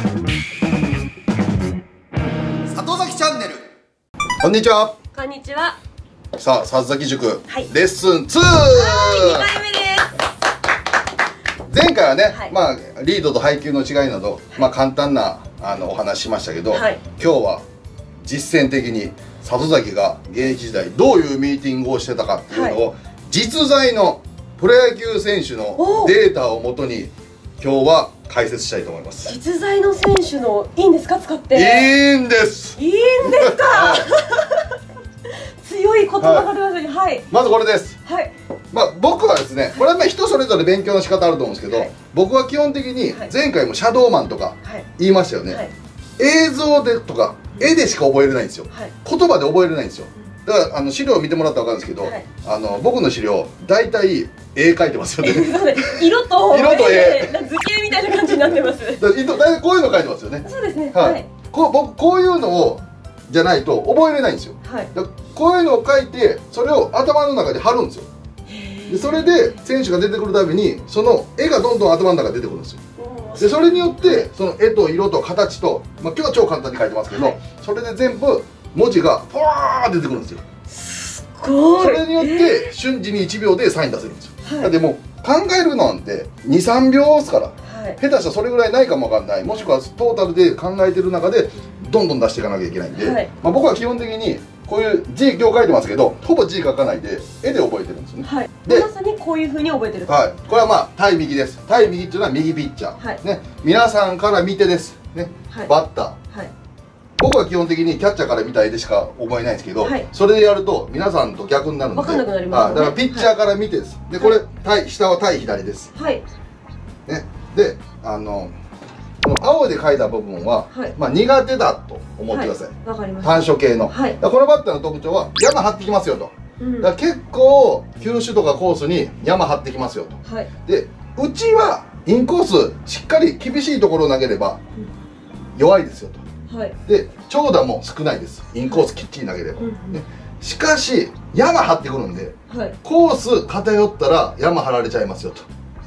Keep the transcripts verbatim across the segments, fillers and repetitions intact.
里崎チャンネル。こんにちは。 こんにちは。 さあ、里崎塾、 はい、 レッスンツー。 にかいめです。 前回はね、 はい、 まあリードと配球の違いなど、はい、まあ簡単なあのお話しましたけど、はい、今日は実践的に里崎が現役時代どういうミーティングをしてたかっていうのを、はい、実在のプロ野球選手のデータをもとに今日は解説したいと思います。 実在の選手のいいんですか、使って。 いいんです。 いいんですか。はい、強い言葉が出ましたね。はい。 まずこれです。 はい。 まあ僕はですね、これはまあ人それぞれ勉強の仕方あると思うんですけど、はい、僕は基本的に前回もシャドーマンとか言いましたよね。はい、映像でとか絵でしか覚えれないんですよ。はい、言葉で覚えれないんですよ。だからあの資料を見てもらったら分かるんですけど、はい、あの僕の資料大体絵描いてますよね。 色と色と絵図形みたいな感じになってます。 大体こういうの描いてますよね。 そうですね。 はい。こう僕こういうのをじゃないと覚えれないんですよ。はい。こういうのを描いてそれを頭の中で貼るんですよ。でそれで選手が出てくるたびにその絵がどんどん頭の中に出てくるんですよ。でそれによってその絵と色と形と、まあ、今日は超簡単に描いてますけど、はい、それで全部文字がポワー出てくるんですよ。 すごい。 それによって瞬時にいちびょうでサイン出せるんですよ。はい、だってもう考えるなんてにさんびょうですから、はい、下手したらそれぐらいないかもわかんない、もしくはトータルで考えてる中でどんどん出していかなきゃいけないんで、はい、まあ僕は基本的にこういう字今日書いてますけどほぼ字書かないで絵で覚えてるんですよね。 はい、でまさにこういうふうに覚えてる。 はい、これはまあ対右です。対右っていうのは右ピッチャー、はい、ね、皆さんから見てですね、はい、バッター、はい、僕は基本的にキャッチャーから見た絵でしか覚えないんですけど、はい、それでやると皆さんと逆になるんで分かんなくなりますね。 だからピッチャーから見てです。はい、でこれ対下は対左です。はい、ね、であのこの青で書いた部分は、はい、まあ苦手だと思ってください。わかりました。短所系の。はい、このバッターの特徴は山張ってきますよと。うん、だから結構球種とかコースに山張ってきますよと。はい、でうちはインコースしっかり厳しいところを投げれば弱いですよと。はい、で長打も少ないです。インコースきっちり投げれば。ね、しかし山張ってくるんで、はい、コース偏ったら山張られちゃいますよと。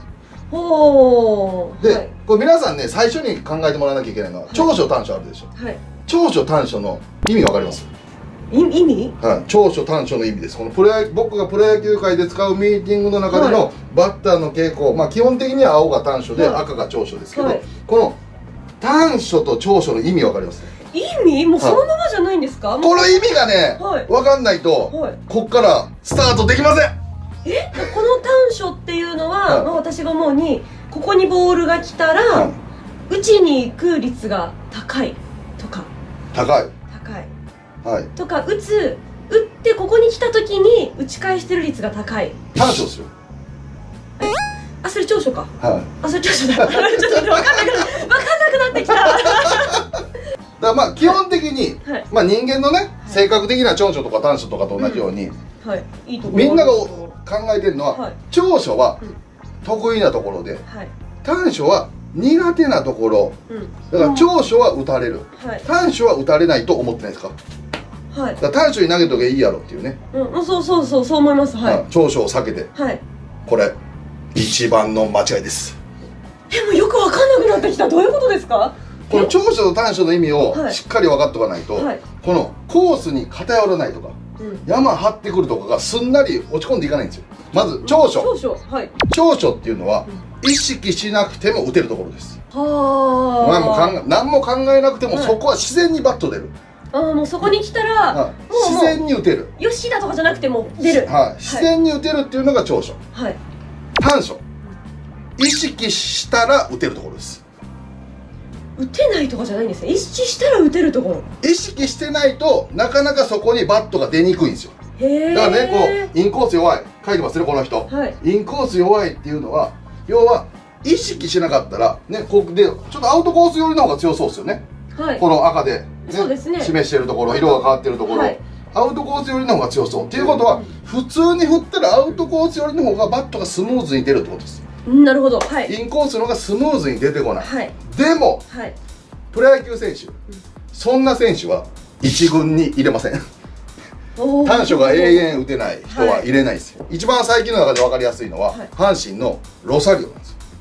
ほー。 で、はい、これ皆さんね最初に考えてもらわなきゃいけないのは、はい、長所短所あるでしょ。はい、長所短所の意味わかります？ 意味？ はい、長所短所の意味です。このプロ野僕がプロ野球界で使うミーティングの中でのバッターの傾向、まあ基本的には青が短所で赤が長所ですけど、はい、この短所と長所の意味わかります？ 意味もうそのままじゃないんですか？はい、 この意味がね、はい、分かんないと、はい、こっからスタートできません。 え、この短所っていうのは、はい、まあ私が思うにここにボールが来たら、はい、打ちに行く率が高いとか。 高い。 高い。 はい。 とか打つ打ってここに来た時に打ち返してる率が高い。 短所ですよ。 え、あ、それ長所か。 はい。 あ、それ長所だ。ちょっと分かんなくな分かんなくなってきた。だからまあ基本的に、はい、まあ人間のね、はい、性格的な長所とか短所とかと同じように、うん、はい、いいところみんなが考えてるのは、はい、長所は得意なところで、はい、短所は苦手なところ、うん、だから長所は打たれる、はい、短所は打たれないと思ってないですか？はい、だから短所に投げとけばいいやろっていうね。 うん、そうそうそうそう思います。はい。 長所を避けて、はい、これ一番の間違いです。 え、もうよく分かんなくなってきた。どういうことですか？ この長所と短所の意味をしっかり分かっておかないと、はい、このコースに偏らないとか、うん、山張ってくるとかがすんなり落ち込んでいかないんですよ。まず長所、長所、はい、長所っていうのは、うん、意識しなくても打てるところです。はあ。もう考え何も考えなくても、はい、そこは自然にバット出る。ああ、もうそこに来たら、 はい、自然に打てる。 吉田とかじゃなくても出る。 はい、自然に打てるっていうのが長所。はい。短所、意識したら打てるところです。 打てないとかじゃないんですね。意識したら打てるところ。 意識してないとなかなかそこにバットが出にくいんですよ。へえ。だからね、こうインコース弱い書いてますねこの人。はい、インコース弱いっていうのは要は意識しなかったらね、ここでちょっとアウトコース寄りの方が強そうですよね。はい、この赤で、ね、そうですね、示してるところ、色が変わってるところ、はい、アウトコース寄りの方が強そうっていうことは、普通に振ったらアウトコース寄りの方がバットがスムーズに出るってことです。 なるほど。はい、 インコースの方がスムーズに出てこない。はい、でも、はい、プロ野球選手、うん、そんな選手はいち軍に入れません。短所が永遠打てない人は入れないですよ。はい、一番最近の中で分かりやすいのは、はい、阪神のロサリオなんですよ。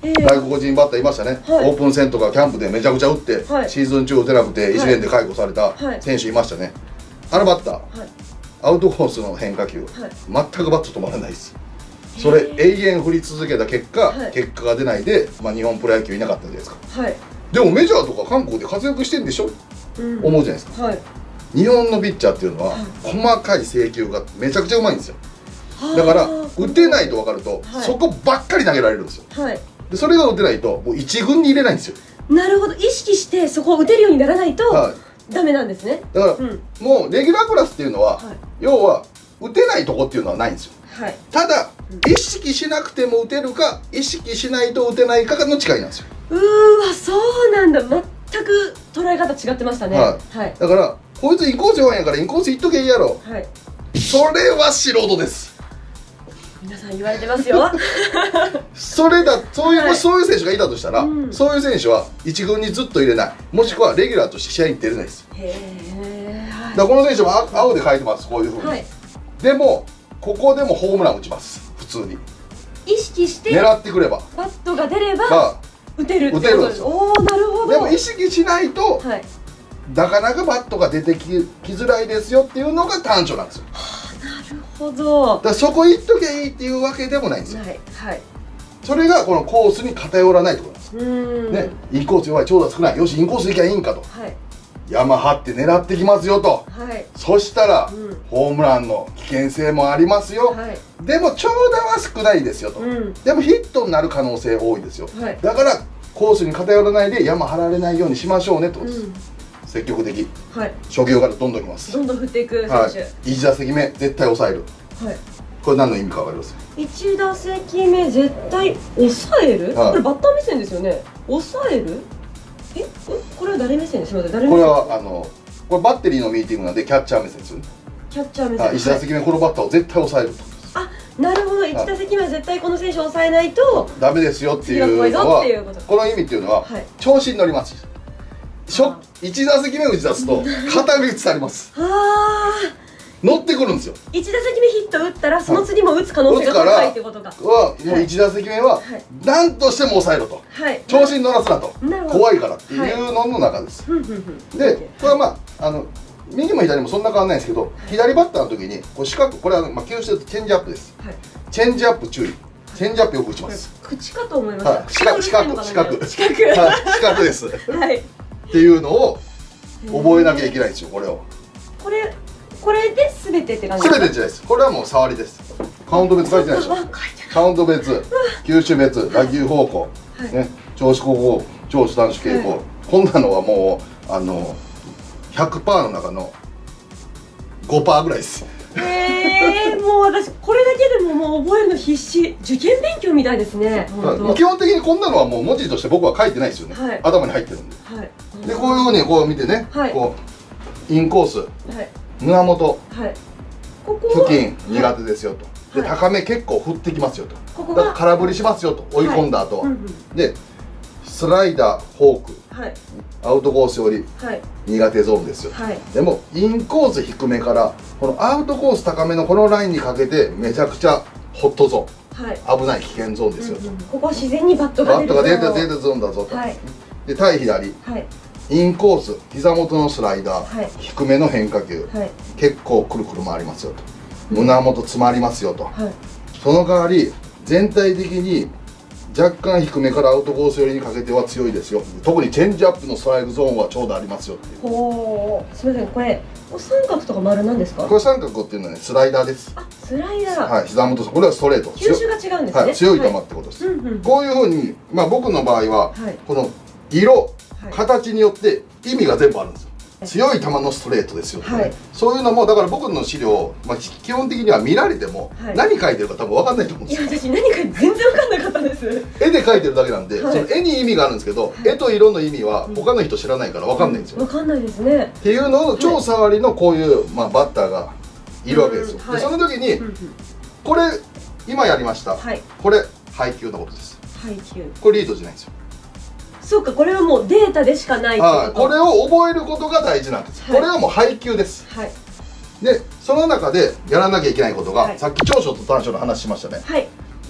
外国人バッターいましたね、はい、オープン戦とかキャンプでめちゃくちゃ打って、はい、シーズン中打てなくていちねんで解雇された選手いましたね、はい、あのバッター、はい、アウトコースの変化球、はい、全くバット止まらないです。それ永遠振り続けた結果、はい、結果が出ないで、まあ、日本プロ野球いなかったじゃないですか、はい、でもメジャーとか韓国で活躍してんでしょ、うん、思うじゃないですか、はい、日本のピッチャーっていうのは、はい、細かい制球がめちゃくちゃうまいんですよ。だから打てないと分かると、はい、そこばっかり投げられるんですよ、はい、でそれが打てないともう一軍に入れないんですよ。 なるほど、意識してそこを打てるようにならないと、はい、ダメなんですね。 だから、うん、もうレギュラークラスっていうのは、はい、要は打てないとこっていうのはないんですよ、はい、ただ、うん、意識しなくても打てるか意識しないと打てないかの違いなんですよ。 うーわ、そうなんだ。全く捉え方違ってましたね、はいはい、 だからこいつインコース弱いんやからインコースいっとけいいやろ、はい、それは素人です。 皆さん言われてますよそれだ、そういう、はい、もしそういう選手がいたとしたら、うん、そういう選手は一軍にずっと入れない、もしくはレギュラーとして試合に出れないです。へえ、はい、だからこの選手も青で書いてます、こういうふうに、はい、でもここでもホームラン打ちます、普通に意識して狙ってくればバットが出れば打てるってことです。打てるんですよ。おー、なるほど。 でも意識しないと、はい、なかなかバットが出てききづらいですよっていうのが短所なんですよ。 なるほど。 だからそこ行っときゃいいっていうわけでもないんですよ。はい、はい、それがこのコースに偏らないってことなんです。うんね、インコース弱い、長打少ない、よしインコース行きゃいいんかと、はい、山張って狙ってきますよと、はい、そしたら、うん、ホームランの危険性もありますよ、はい、でも長打は少ないですよと、うん、でもヒットになる可能性多いですよ、はい、だからコースに偏らないで山張られないようにしましょうねってことです、うん、積極的、はい、初球からどんどんいきます。 どんどん振っていく選手、 はい、いち打席目絶対抑える、はい、これ何の意味か分かります？ いち打席目絶対抑える、はい、これバッター目線ですよね。抑える、えこれは誰目線です？誰目線？ これはあのこれバッテリーのミーティングなんでキャッチャー目線ですよね。 キャッチャー目線、 いち打席目このバッターを絶対抑えると。 あ、なるほど。いち打席目は絶対この選手を抑えないとダメですよっていうのは、この意味っていうのは、はい、調子に乗ります。いち打席目打ち出すと肩口されます。乗ってくるんですよ。 いち打席目ヒット打ったらその次も打つ可能性が高いってことか。 はもういち打席目は何としても抑えろと、調子に乗らすなと、怖いからっていうのの中です。でこれはまああの右も左もそんな変わらないんですけど、左バッターの時にこう四角、これはまあ球種でチェンジアップです。チェンジアップ注意。チェンジアップよく打ちます。 口かと思いました。 四角四角四角四角です。はい。っていうのを覚えなきゃいけないんですよ。これを。これこれで全てって感じですか？ 全てじゃないです。これはもう触りです。カウント別書いてないでしょ。カウント別、球種別、打球方向、ね、調子方向、長所短所傾向、こんなのはもうあの ひゃくパーセント の中の ごパーセント ぐらいです。 えー、もう私これだけでももう覚えるの必死。受験勉強みたいですね。 基本的にこんなのはもう文字として僕は書いてないですよね、はい、頭に入ってるんで、はい、でこういうふうにこう見てね、はい、こうインコース、はい、胸元、はい、付近苦手ですよと、はい、で高め結構振ってきますよと、ここだから空振りしますよと、追い込んだ後は、はい、でスライダー、フォーク、はい、アウトコースより苦手ゾーンですよ、はい、でもインコース低めからこのアウトコース高めのこのラインにかけてめちゃくちゃホットゾーン、はい、危ない危険ゾーンですよと、うんうん、 ここは自然にバットが出るバットが出て出てゾーンだぞと、はい、で対左、はい、インコース膝元のスライダー、はい、低めの変化球、はい、結構くるくる回りますよと、胸元詰まりますよと、はい、その代わり全体的に若干低めからアウトコース寄りにかけては強いですよ。特にチェンジアップのストライクゾーンはちょうどありますよっていう。 ほう、すみません、これ三角とか丸なんですか？ これ三角っていうのはね、スライダーです。 あ、スライダー。 はい、膝元、これはストレート。 球種が違うんですね。 はい、強い球ってことです。こういうふうに、まあ僕の場合は、はい、この色、はい、形によって意味が全部あるんですよ。強い球のストレートですよ、ね、はい、そういうのもだから僕の資料、まあ、基本的には見られても、はい、何書いてるか多分分かんないと思うんですよ。 いや私何書いて全然分かんなかったです。 絵で描いてるだけなんで、はい、その絵に意味があるんですけど、はい、絵と色の意味は他の人知らないから分かんないんですよ、 うん、分かんないですねっていうのを超触りのこういう、まあ、バッターがいるわけですよ、うん、はい、でその時に、うん、これ今やりました、はい、これ配球のことです。配球、これリードじゃないんですよ。 そうか、これはもうデータでしかないってこと。 これを覚えることが大事なんです、はい、これはもう配球です、はい、でその中でやらなきゃいけないことが、はい、さっき長所と短所の話しましたね、はい、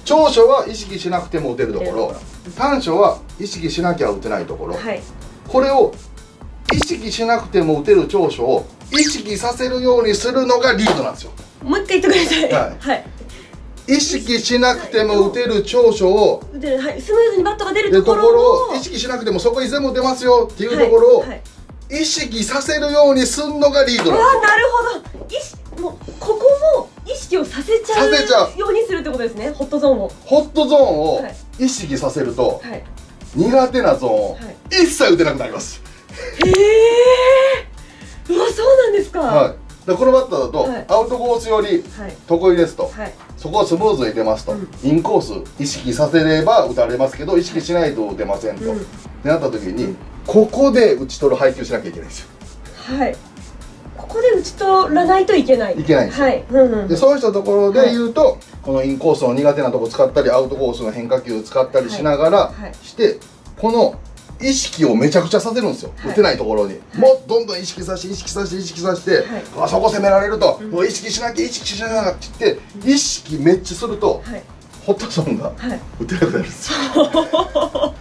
長所は意識しなくても打てるところ、短所は意識しなきゃ打てないところ、はい、これを意識しなくても打てる長所を意識させるようにするのがリードなんですよ。 もう一回言ってください。はい、はい、 意識しなくても打てる長所を、 はい、スムーズにバットが出るところを意識しなくてもそこに全部出ますよっていうところを意識させるようにすんのがリードなんですよ。 ああ、なるほど。意識もうここも意識をさせちゃうようにするってことですね。ホットゾーンをホットゾーンを意識させると、はい、苦手なゾーンを一切打てなくなります。 へえ、うわ、そうなんですか。 はい、でこのバッターだと、はい、アウトコースより得意ですと、はい、そこはスムーズに出ますと、うん、インコース意識させれば打たれますけど意識しないと打てませんと、うん、ってなった時に、うん、ここで打ち取る配球しなきゃいけないんですよ。はい、 ここで打ち取らないといけないいけないんですよ。はい、うんうん、でそうしたところで言うと、はい、このインコースの苦手なとこ使ったりアウトコースの変化球を使ったりしながら、はいはい、してこの意識をめちゃくちゃさせるんですよ、はい、打てないところに、はい、もうどんどん意識させて意識させて意識させて、はい、あそこ攻められると、うん、もう意識しなきゃ意識しなきゃって言って、うん、意識めっちゃすると、はい、ホットゾーンが打てなくなるんですよ。 はい、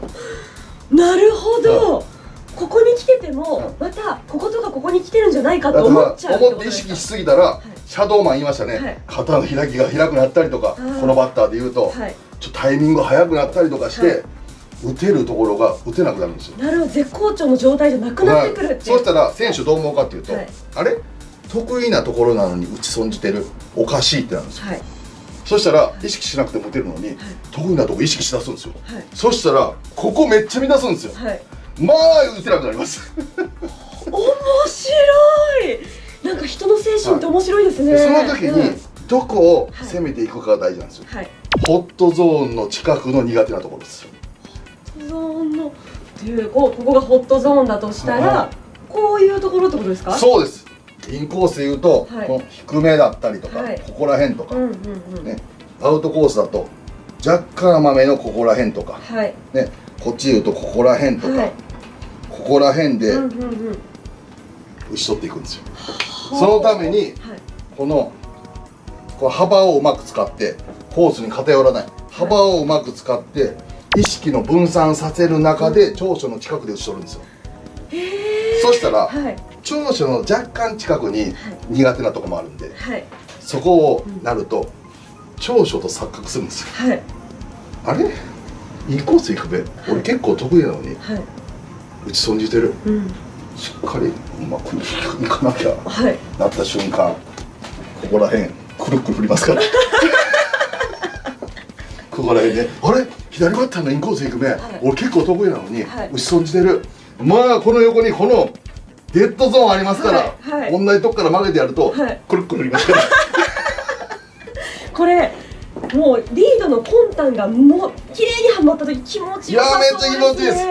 なるほど、はい、ここに来てても、はい、またこことかここに来てるんじゃないかと思っちゃう。 思って意識しすぎたら、はい、シャドーマン言いましたね、はい、肩の開きが開くなったりとか、このバッターでいうと、はい、ちょっとタイミング速くなったりとかして、はい、打てるところが打てなくなるんですよ。 なるほど、絶好調の状態じゃなくなってくるっていう、はい、 そうしたら選手どう思うかっていうと、はい、あれ得意なところなのに打ち損じてる、おかしいってなるんですよ。はい、そしたら意識しなくても打てるのに、はい、得意なとこ意識しだすんですよ。はい、そしたらここめっちゃ乱すんですよ。はい、まあ打てなくなります。 面白い。なんか人の精神って面白いですね。 はい、その時にどこを攻めていくかが大事なんですよ。はい、ホットゾーンの近くの苦手なところです。 ホットゾーンのっていうここがホットゾーンだとしたら、はい、こういうところってことですか？ そうです。インコースでいうと、はい、この低めだったりとか、はい、ここら辺とか、ね、アウトコースだと若干甘めのここら辺とか、はい、ね、こっちでいうとここら辺とか、はい、ここら辺で打ち取っていくんですよ。そのために、はい、このこの幅をうまく使ってコースに偏らない幅をうまく使って意識の分散させる中で長所の近くで打ち取るんですよ。そしたら、はい、長所の若干近くに苦手なとこもあるんで、はい、そこをなると長所と錯覚するんですよ。はい、あれインコース行くべ、はい、俺結構得意なのに、はい、打ち損じてる、うん、しっかりうまくいかなきゃ、はい、なった瞬間ここら辺くるくる振りますからここら辺で、ね、あれ左バッターのインコース行くべ、はい、俺結構得意なのに、はい、打ち損じてる。まあこの横にこのデッドゾーンありますから、はいはい、同じとこから曲げてやると、はい、くるくる振りますからこれもうリードの魂胆がもう綺麗にはまった時気持ちよさそうですね。いやめっちゃ気持ちいいです。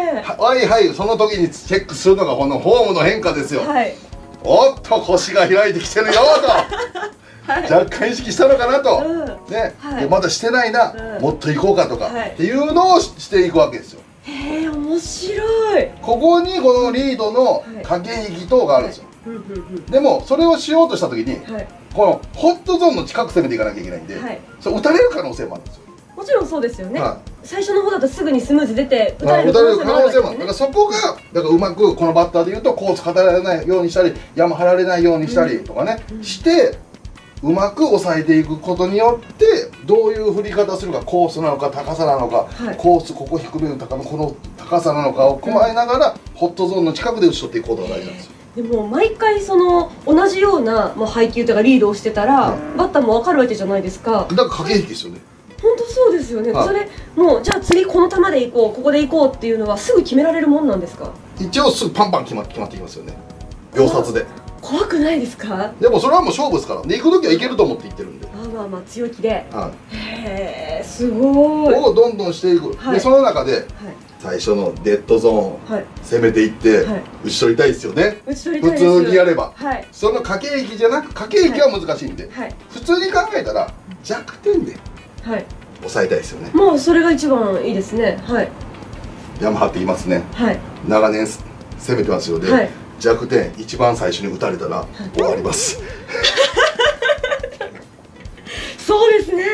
はいはい、その時にチェックするのがこのフォームの変化ですよ。はい、おっと腰が開いてきてるよと、はい、若干意識したのかなと、うん、ね、はい、でまだしてないな、うん、もっと行こうかとか、はい、っていうのをしていくわけですよ。 へえ、面白い。 ここにこのリードの駆け引き等があるんですよ。でもそれをしようとした時に、はい、このホットゾーンの近く攻めていかなきゃいけないんで、はい、それ打たれる可能性もあるんですよ。 もちろんそうですよね。はい、最初の方だとすぐにスムーズ出て打たれる可能性もある。だからそこがだからうまくこのバッターでいうとコース語られないようにしたり山張られないようにしたりとかね、うんうん、してうまく抑えていくことによってどういう振り方するか、コースなのか高さなのか、はい、コースここ低めの高のこの高さなのかを踏まえながら、うん、ホットゾーンの近くで打ち取っていくことが大事なんですよ。 でも毎回その同じような、まあ、配球とかリードをしてたら、うん、バッターも分かるわけじゃないですか。 だから駆け引きですよね。 本当そうですよね。はい、それもうじゃあ次この球でいこう、ここでいこうっていうのはすぐ決められるもんなんですか？ 一応すぐパンパン決まって決まってきますよね、秒殺で。 怖くないですか？ でもそれはもう勝負ですから、で行く時はいけると思って行ってるんで、 まあまあまあ強気で、はい、へえ、すごい。 をどんどんしていく、はい、でその中で、はい、最初のデッドゾーン、はい、攻めていって、はい、打ち取りたいですよね。打ち取りたいです。普通にやれば、はい、その駆け引きじゃなく、駆け引きは難しいんで、はい、普通に考えたら弱点で、はい、抑えたいですよね。 もうそれが一番いいですね。はい、 ヤマハって言いますね、はい、長年攻めてますよね、はい、弱点一番最初に打たれたら終わります。 そうですね。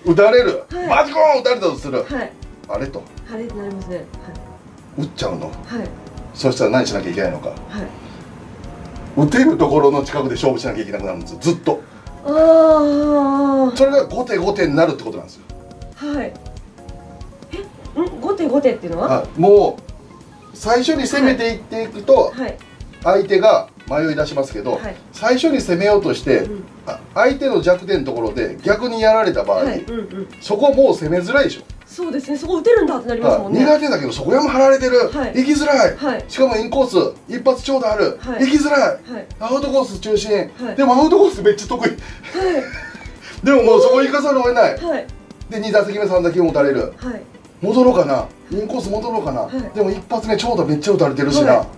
打たれる、バチコーン打たれたとする、あれとあれってなりますね。 打っちゃうの。そしたら何しなきゃいけないのか、打てるところの近くで勝負しなきゃいけなくなるんですよ、ずっと。ああ、それが後手後手になるってことなんですよ。はい。え、ん、後手後手っていうのは、もう最初に攻めていっていくと相手が迷い出しますけど、はい、最初に攻めようとして、うん、相手の弱点のところで逆にやられた場合、はいうんうん、そこもう攻めづらいでしょ。 そうですね、そこ打てるんだってなりますもんね。 苦手だけどそこやも張られてる、はい、行きづらい、はい、しかもインコース一発長打ある、はい、行きづらい、はい、アウトコース中心、はい、でもアウトコースめっちゃ得意、はい、でももうそこ行かざるを得ない、はい、でに打席目さん打席目打たれる、はい、戻ろうかな、インコース戻ろうかな、はい、でも一発目長打めっちゃ打たれてるしな、はい、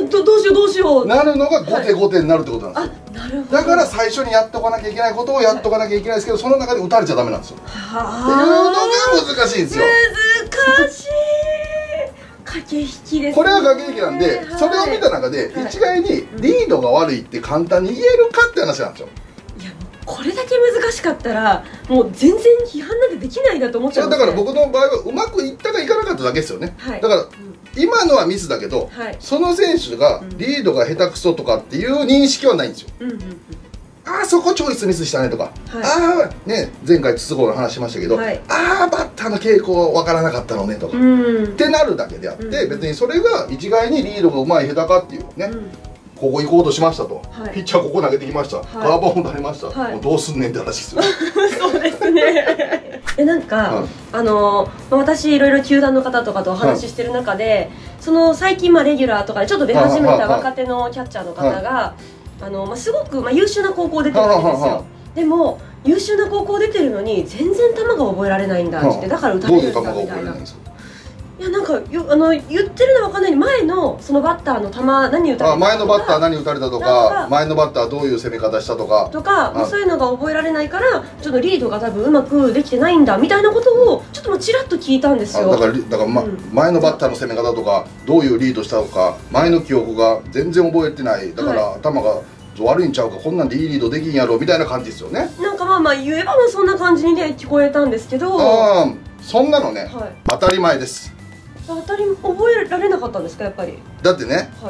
ど, どうしようどうしようなるのが後手後手になるってことなんですよ。はい、なるほど。だから最初にやっとかなきゃいけないことをやっとかなきゃいけないですけど、その中で打たれちゃダメなんですよ。はっていうのが難しいんですよ。 難しい駆け引きですね。 これは駆け引きなんで、はい、それを見た中で一概にリードが悪いって簡単に言えるかって話なんですよ。 いや、これだけ難しかったらもう全然批判なんてできないなと思っちゃうんです、ね、だから僕の場合はうまくいったかいかなかっただけですよね。はい、だから、うん今のはミスだけど、はい、その選手がリードが下手くそとかっていう認識はないんですよ。うんうんうん、ああそこチョイスミスしたねとか、はい、ああね前回筒香の話しましたけど、はい、ああバッターの傾向わからなかったのねとか、うん、ってなるだけであって、うん、別にそれが一概にリードがうまい下手かっていうね、うん、ここ行こうとしましたと、はい、ピッチャーここ投げてきました、はい、カーボン打たれました、はい、もうどうすんねんって話ですよ。 そうですね。えなんか、うん、あの私いろいろ球団の方とかとお話ししてる中で、うん、その最近まあレギュラーとかでちょっと出始めた若手のキャッチャーの方が、あのまあ、すごくまあ優秀な高校出てるわけですよ。でも優秀な高校出てるのに全然球が覚えられないんだって言って、だから打たれるんだみたいな。いやなんかよあの言ってるのは分かんない。前のそのバッターの球何打たれたとか、 前のバッター何打たれたとか、前のバッターどういう攻め方したとかとか、まあ、そういうのが覚えられないからちょっとリードが多分うまくできてないんだみたいなことをちょっともちらっと聞いたんですよ。 だからだから、まうん、前のバッターの攻め方とかどういうリードしたとか前の記憶が全然覚えてない。だから、はい、頭が悪いんちゃうか、こんなんでいいリードできんやろみたいな感じですよね。 なんかまあまあ言えばそんな感じにね聞こえたんですけど、 ああそんなのね、はい、当たり前です。 当たり覚えられなかったんですかやっぱり。 だってね、はい、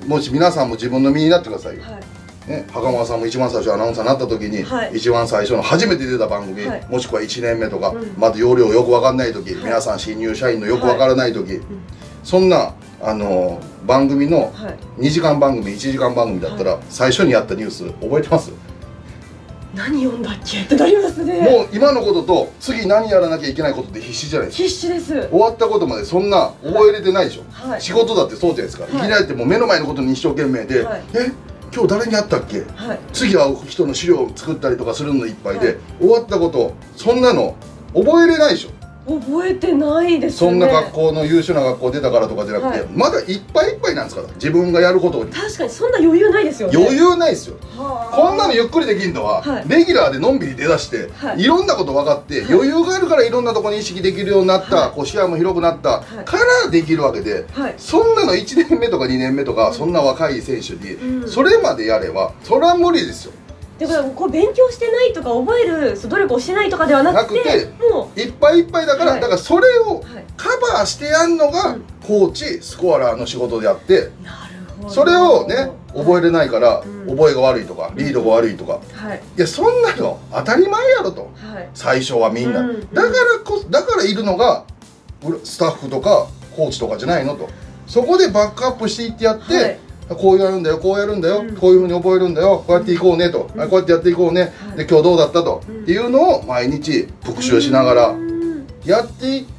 もし皆さんも自分の身になってくださいよ、はいね、袴さんも一番最初アナウンサーになった時に、はい、一番最初の初めて出た番組、はい、もしくはいちねんめとか、うん、まだ要領よく分かんない時、はい、皆さん新入社員のよく分からない時、はいうん、そんなあの番組のにじかん番組いちじかん番組だったら、はい、最初にやったニュース覚えてます？ 何読んだっけってなりますね。 もう今のことと次何やらなきゃいけないことで必死じゃないですか。 必死です。 終わったことまでそんな覚えれてないでしょ、はい、仕事だってそうじゃないですか、はい、いきなりってもう目の前のことに一生懸命で、はい、え今日誰に会ったっけ、はい、次会う人の資料を作ったりとかするのいっぱいで、はい、終わったことそんなの覚えれないでしょ。 覚えてないですね。 そんな学校の優秀な学校出たからとかじゃなくて、はい、まだいっぱいいっぱいなんですから自分がやることに。 確かにそんな余裕ないですよね。 余裕ないですよ。こんなのゆっくりできるのは、はい、レギュラーでのんびり出だして、はい、いろんなこと分かって、はい、余裕があるからいろんなところに意識できるようになった、はい、こう視野も広くなった、はい、からできるわけで、はい、そんなのいちねんめとかにねんめとか、うん、そんな若い選手に、うん、それまでやればそれは無理ですよ。 だからこう勉強してないとか覚える努力をしてないとかではなくて、なくてもういっぱいいっぱいだから、はい、だからそれをカバーしてやるのがコーチスコアラーの仕事であって、うん、それをね覚えれないから、はい、覚えが悪いとかリードが悪いとか、はい、いやそんなの当たり前やろと、はい、最初はみんな、うん、だからこだからいるのがスタッフとかコーチとかじゃないのと、そこでバックアップしていってやって、はい、こうやるんだよこうやるんだよ、うん、こういうふうに覚えるんだよ、こうやっていこうねと、うん、こうやってやっていこうね、はい、で今日どうだったと、うん、っていうのを毎日復習しながらやっていって、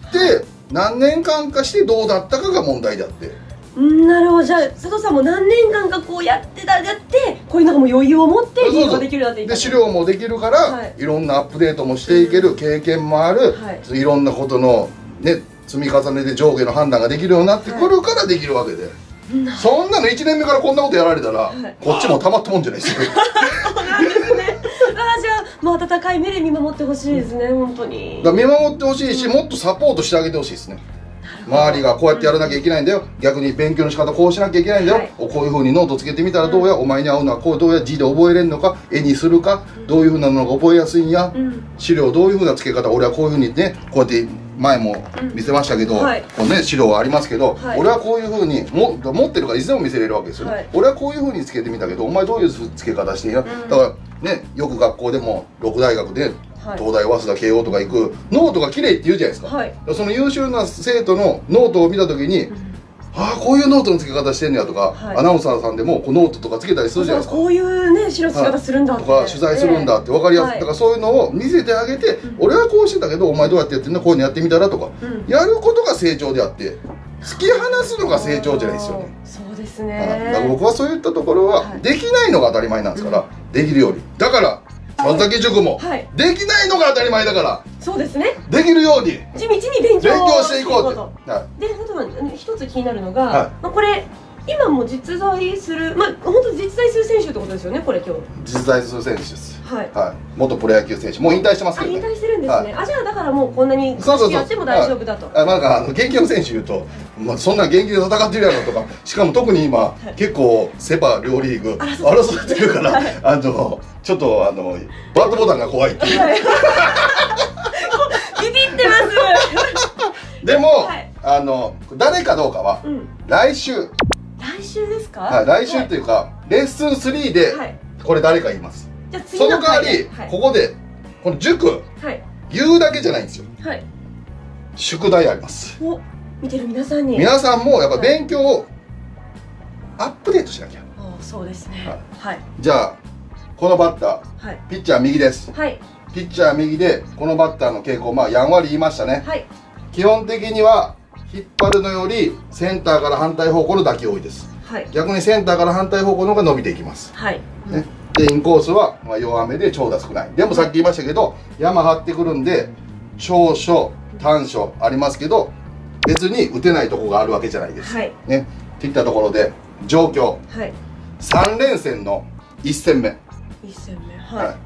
何年間かしてどうだったかが問題であって。 なるほど。じゃあ佐藤さんも何年間かこうやってたやってこういうのがもう余裕を持ってリードができるようになっていく。で資料もできるから、はい、いろんなアップデートもしていける、うん、経験もある、はい、いろんなことのね積み重ねで上下の判断ができるようになってくるからできるわけで、はい、そんなのいちねんめからこんなことやられたら、はい、こっちもたまったもんじゃないですよ。 そうなんですね。あじゃあ、まあ、温かい目で見守ってほしいですね、うん、本当に。 だ見守ってほしいし、うん、もっとサポートしてあげてほしいですね。 なる周りがこうやってやらなきゃいけないんだよ、逆に勉強の仕方こうしなきゃいけないんだよ、はい、こういうふうにノートつけてみたらどうや、うん、お前に合うのはこう、どうや字で覚えれるのか、絵にするか、うん、どういうふうなのが覚えやすいんや、うん、資料どういうふうな付け方、俺はこういうふうにね、こうやって前も見せましたけど、うん、はい、このね資料はありますけど、はい、俺はこういうふうにも持ってるからいつでも見せれるわけですよ、はい、俺はこういうふうにつけてみたけど、お前どういう付け方してんや、うん、だからね、よく学校でもろく大学で、はい、東大、早稲田、慶応とか行くノートが綺麗って言うじゃないですか、はい、その優秀な生徒のノートを見た時に、うん、ああこういうノートの付け方してんねやとか、はい、アナウンサーさんでもこうノートとか付けたりするじゃないですか、 こういうね資料付け方するんだって、 とか取材するんだって分かりやすい、えー、だからそういうのを見せてあげて、うん、俺はこうしてたけどお前どうやってやってんの、こういうのやってみたらとか、うん、やることが成長であって突き放すのが成長じゃないですよね。 そうですね、 だから僕はそういったところは、はい、できないのが当たり前なんですから、うん、できるように、だから松崎塾も、はい、できないのが当たり前だから、 そうですね、 できるように地道に勉強勉強していこうって。 はい、で一つ気になるのが、はい、まあこれ今も実在する、まあ本当実在する選手ってことですよね、これ今日実在する選手です。はい、はい、元プロ野球選手、もう引退してますけどね。 あ、引退してるんですね。はい、あ、じゃあだからもうこんなにやっても大丈夫だと。 あ、なんかあの現役の選手言うと、まあそんな現役で戦ってるやろとか、しかも特に今、はい、結構セパ両リーグ争ってるから、はい、あのちょっとあのバットボタンが怖いっていう。はい、 ビビってます。 でも、はい、あの誰かどうかは、うん、来週。 来週ですか？ はい、来週っていうか、はい、レッスンスリーで、はい、これ誰か言います。じゃあ次のその代わり、はい、ここでこの塾、はい、言うだけじゃないんですよ。はい、宿題あります。 お、見てる皆さんに。 皆さんもやっぱ勉強をアップデートしなきゃ。 あ、そうですね。はい。 じゃあこのバッター、はい、ピッチャー右です。はい。ピッチャー右でこのバッターの傾向、まあやんわり言いましたね。はい。基本的には引っ張るのよりセンターから反対方向の打球多いです、はい、逆にセンターから反対方向の方が伸びていきます、はい、ね、でインコースはまあ弱めで長打少ない。でもさっき言いましたけど、山張ってくるんで長所短所ありますけど、別に打てないとこがあるわけじゃないです、はい、ね、っていったところで状況、はい、さん連戦のいち戦目、いち戦目、はい、はい、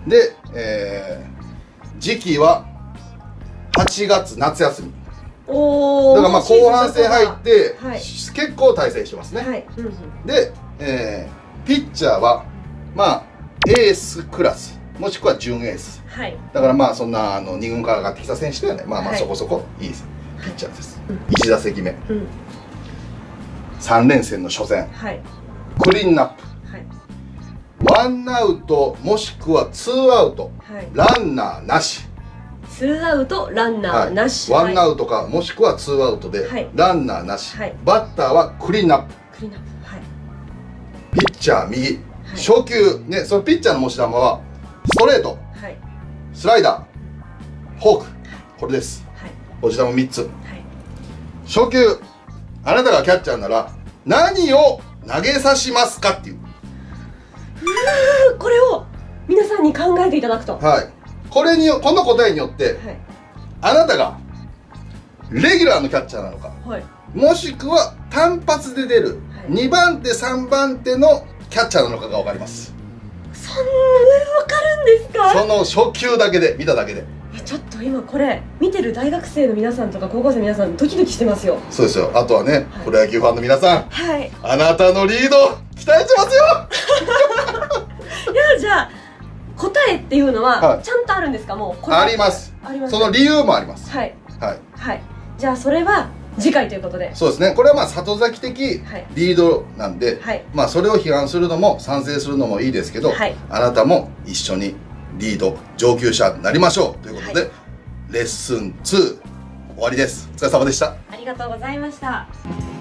で、えー、時期ははちがつ夏休み、おだからまあ後半戦入って、はい、結構対戦してますね、はい、うんうん、で、えー、ピッチャーはまあエースクラスもしくは準エース、はい、だからまあそんなあのに軍から上がってきた選手ではね、まあまあそこそこいいです、はい、ピッチャーです、うん、いち打席目、うん、さん連戦の初戦、はい、クリーンナップ、はい、ワンアウトもしくはツーアウト、はい、ランナーなし、 ツーアウトランナーなし、 はい、ワンアウトかもしくはツーアウトで、はい、ランナーなし、はい、バッターはクリーンナップ、クリーンナップ、はい、ピッチャー右、はい、初球ね、そのピッチャーの持ち球はストレート、はい、スライダー、フォーク、はい、これです、はい、持ち球みっつ、はい、初球あなたがキャッチャーなら何を投げさしますかっていう、 うーこれを皆さんに考えていただくと、 はい、これにこの答えによって、はい、あなたがレギュラーのキャッチャーなのか、はい、もしくは単発で出る、はい、にばん手さんばん手のキャッチャーなのかが分かります。 そんな分かるんですか？ その初球だけで見ただけで。 ちょっと今これ見てる大学生の皆さんとか高校生の皆さんドキドキしてますよ。 そうですよ。あとはね、はい、プロ野球ファンの皆さん、はい、あなたのリード期待してますよ。 いや、じゃあ答えっていうのはちゃんとあるんですか？もうあります。あります。その理由もあります。はいはいはい。じゃあそれは次回ということで。 そうですね。これはまあ里崎的リードなんで、はい、まあそれを批判するのも賛成するのもいいですけど、はい、あなたも一緒にリード上級者になりましょうということで、はい、レッスンツー終わりです。お疲れ様でした。 ありがとうございました。